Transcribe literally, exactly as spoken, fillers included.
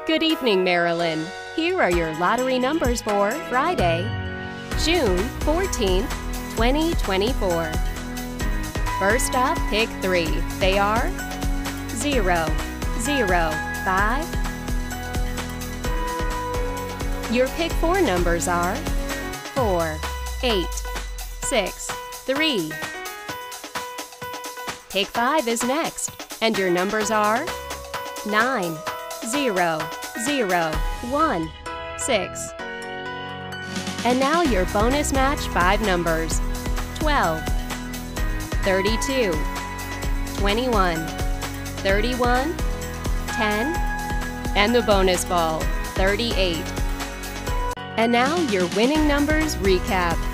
Good evening, Maryland. Here are your lottery numbers for Friday, June fourteenth, twenty twenty-four. First up, pick three. They are zero, zero, five. Your pick four numbers are four, eight, six, three. Pick five is next, and your numbers are nine, zero, zero, one, six. And now your bonus match five numbers: twelve, thirty-two, twenty-one, thirty-one, ten, and the bonus ball, thirty-eight. And now your winning numbers recap.